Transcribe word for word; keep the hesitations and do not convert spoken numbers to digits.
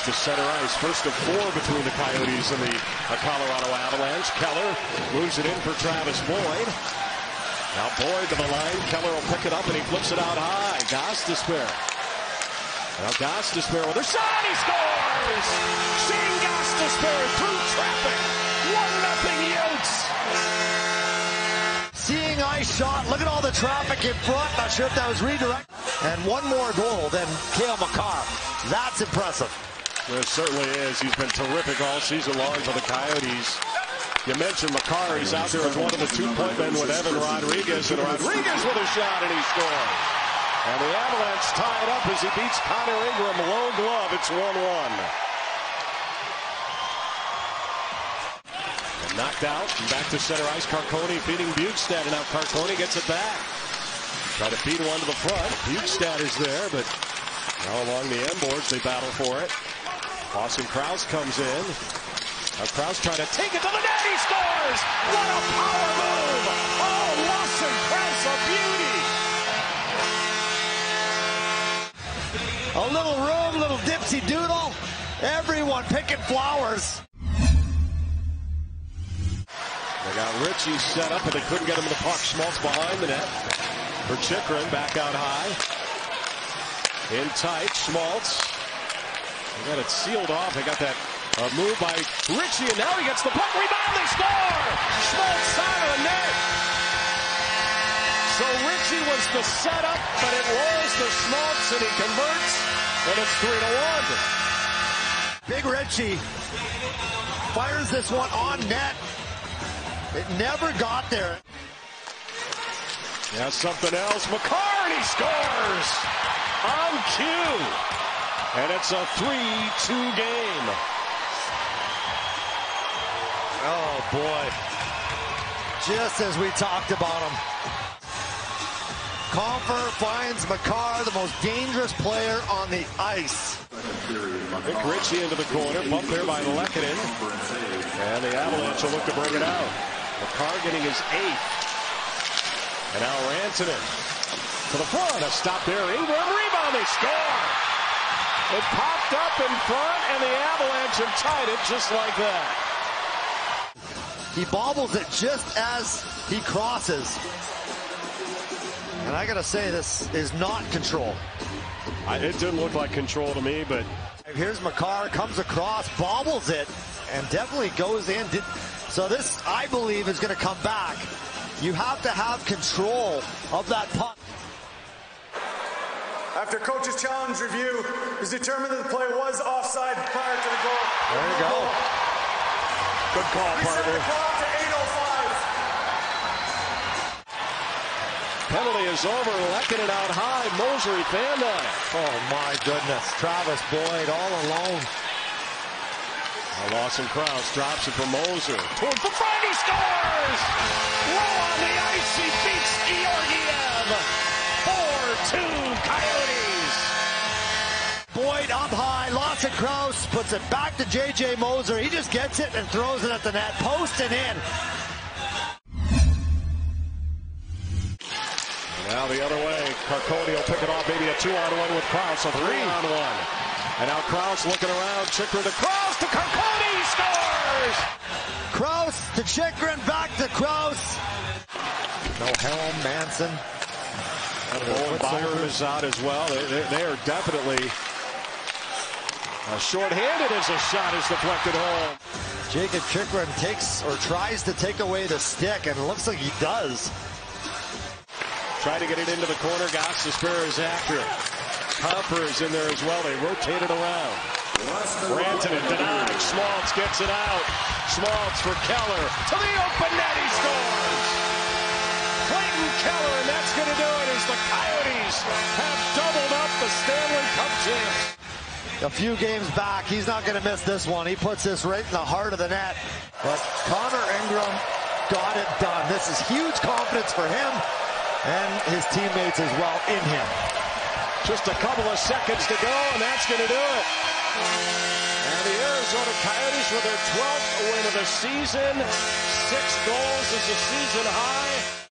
to center ice. First of four between the Coyotes and the uh, Colorado Avalanche. Keller moves it in for Travis Boyd. Now Boyd to the line. Keller will pick it up and he flips it out high. Gostisbehere. Now Gostisbehere with a shot. He scores! Shane Gostisbehere through traffic. one nothing Yotes. Seeing ice shot. Look at all the traffic in front. Not sure if that was redirect. And one more goal than Cale Makar. That's impressive. It certainly is. He's been terrific all season long for the Coyotes. You mentioned Makar. He's out there as one of the two-point men with Evan Rodriguez. And Rodriguez with a shot, and he scores. And the Avalanche tie it up as he beats Connor Ingram. Low glove. It's one one. And knocked out. And back to center ice. Carcone feeding Bjugstad. And now Carcone gets it back. Try to feed one to the front. Bjugstad is there, but now along the end boards, they battle for it. Austin Krause comes in. Now Krause trying to take it to the net. He scores! What a power move! Oh, Austin Krause, a beauty! A little room, little dipsy doodle. Everyone picking flowers. They got Ritchie set up, but they couldn't get him in the puck. Schmaltz behind the net. For Chychrun, back out high. In tight, Schmaltz. They got it sealed off. They got that uh, move by Ritchie, and now he gets the puck. Rebound, they score! Schmaltz side of the net. So Ritchie was the setup, but it rolls to Schmaltz, and he converts, and it's three to one. Big Ritchie fires this one on net. It never got there. Yeah, something else. Makar, and he scores! On cue. And it's a three two game. Oh, boy. Just as we talked about him. Compher finds Makar, the most dangerous player on the ice. Vic Ritchie into the corner. Bump there by Lehkonen. And the Avalanche will look to bring it out. Makar getting his eighth. And now Rantanen to the front. A stop there. Ingram, rebound. They score. It popped up in front, and the Avalanche have tied it just like that. He bobbles it just as he crosses. And I got to say, this is not control. I, it didn't look like control to me, but... Here's Makar, comes across, bobbles it, and definitely goes in. So this, I believe, is going to come back. You have to have control of that puck. After coach's challenge review, it was determined that the play was offside prior to the goal. There you go. Good call, We set partner. the clock to eight oh five. Penalty is over. Lehkonen out high. Moser fanned on it. Oh, my goodness. Travis Boyd all alone. Now Lawson Krause drops it for Moser. Toward the front, he scores! Low on the ice, he beats Georgiev. four two Coyotes. Boyd up high, Lawson Krause puts it back to J J Moser. He just gets it and throws it at the net, post and in. Now the other way, Carcone will pick it off, maybe a two-on-one with Krause, a three-on-one. And now Krause looking around, Chychrun to Krause, to Carcone, he scores! Krause to Chychrun, back to Krause. No Helm, Manson. And Owen Byram is out as well. They, they, they are definitely uh, short-handed as a shot is deflected home. Jacob Chychrun takes or tries to take away the stick, and it looks like he does. Try to get it into the corner. Gostisbehere is after it. Compher is in there as well. They rotate it around. Rantanen denied. Schmaltz gets it out. Schmaltz for Keller. To the open net. He scores. Clayton Keller, and that's going to do it as the Coyotes have doubled up the Stanley Cup champs. A few games back, he's not going to miss this one. He puts this right in the heart of the net. But Connor Ingram got it done. This is huge confidence for him and his teammates as well in him. Just a couple of seconds to go, and that's going to do it. And the Arizona Coyotes with their twelfth win of the season. Six goals is a season high.